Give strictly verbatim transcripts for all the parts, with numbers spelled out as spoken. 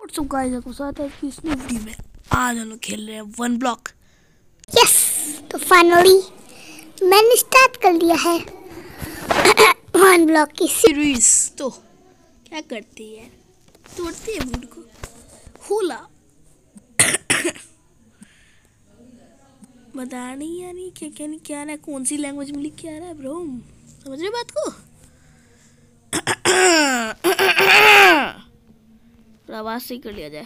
WhatsApp guys, आपको स्वागत है कि इस नई वीडियो में। आज हम लोग खेल रहे हैं वन ब्लॉक। यस, तो फाइनली मैंने स्टार्ट कर लिया है वन ब्लॉक की सीरीज। तो क्या करती है, तोड़ती है वुड को। होला बता नहीं यानी क्या क्या नहीं क्या रहा है, कौन सी लैंग्वेज में लिख के आ रहा है ब्रो, समझ रहे बात को? आवाज से कर लिया जाए।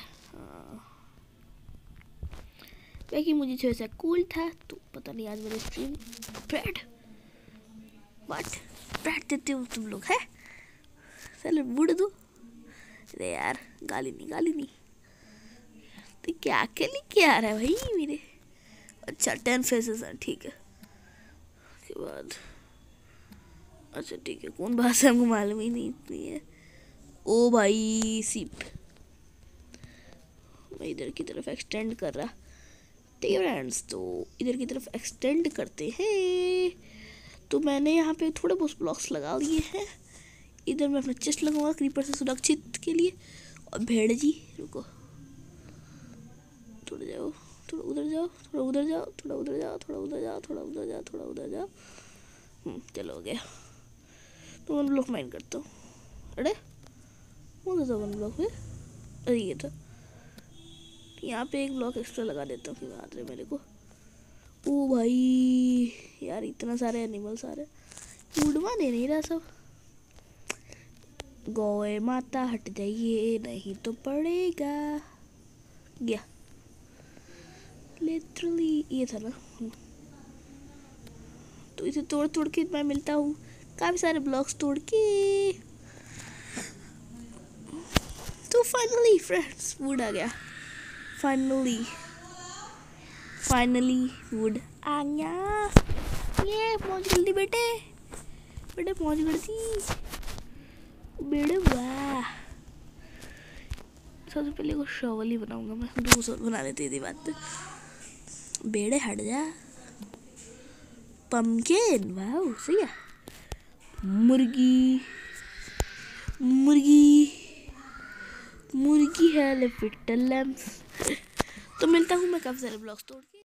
बाकी मुझे जो ऐसा कूल था, तो पता नहीं आज मेरे स्ट्रीम ब्रेड व्हाट ब्रेड देते हो तुम लोग है। चलो बुड़ दो। अरे यार गाली नहीं गाली नहीं। तो क्या क्या लिख आ रहा है भाई मेरे? अच्छा टेन फेसेस हैं, ठीक है। उसके बाद अच्छा ठीक है, कौन भाषा हमको मालूम ही नहीं इतनी है। ओ भाई सीप मैं इधर की तरफ एक्सटेंड कर रहा। ठीक है फ्रेंड्स, तो इधर की तरफ एक्सटेंड करते हैं। तो मैंने यहाँ पे थोड़े बहुत ब्लॉक्स लगा लिए हैं। इधर मैं अपना चेस्ट लगाऊंगा क्रीपर से सुरक्षित के लिए। और भेड़ जी रुको, थोड़ा जाओ, थोड़ा उधर जाओ, थोड़ा उधर जाओ, थोड़ा उधर जाओ, थोड़ा उधर जाओ, थोड़ा उधर जाओ, थोड़ा उधर जाओ। हम्म चलो हो गया। तो वन ब्लॉक माइन करता हूँ। अरे कौन सा वन ब्लॉक है? अरे ये था। यहाँ पे एक ब्लॉक एक्स्ट्रा लगा देता हूँ कि बात रहे मेरे को। ओ भाई यार इतना सारे एनिमल्स आ रहे, उड़वा दे नहीं रहा सब। गौए माता हट जाइए नहीं तो पड़ेगा। गया लिटरली ये था ना। तो इसे तोड़ तोड़ के मैं मिलता हूँ काफी सारे ब्लॉक्स तोड़ के। तो फाइनली फ्रेंड्स वुड आ गया। फाइनली फाइनली वुड आ गया। ये पहुंच जल्दी बेटे, बेटे पहुंच जल्दी बेटे। वाह सबसे पहले को शॉवल ही बनाऊंगा मैं, दूसरा बना लेती थी बात। बेड़े हट जा। पम्पकिन वाह सही है। मुर्गी मुर्गी मुर्गी है लिटिल लैम्स। तो मिलता हूँ मैं काफी सारे ब्लॉक्स तोड़ के।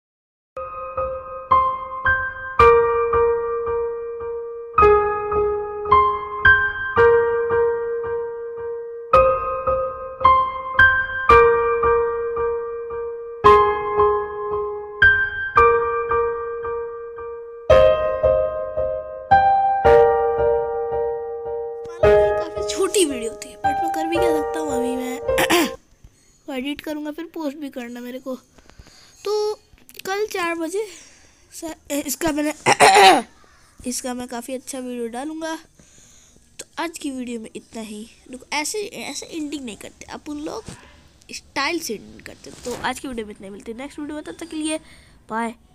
काफी छोटी वीडियो थी बट मैं कर भी क्या सकता हूँ। अभी मैं एडिट करूँगा फिर पोस्ट भी करना मेरे को। तो कल चार बजे इसका मैंने इसका मैं काफ़ी अच्छा वीडियो डालूँगा। तो आज की वीडियो में इतना ही। देखो ऐसे ऐसे एंडिंग नहीं करते अपन लोग, स्टाइल से एंडिंग करते। तो आज की वीडियो में इतना ही, मिलते हैं नेक्स्ट वीडियो में, तब तक के लिए बाय।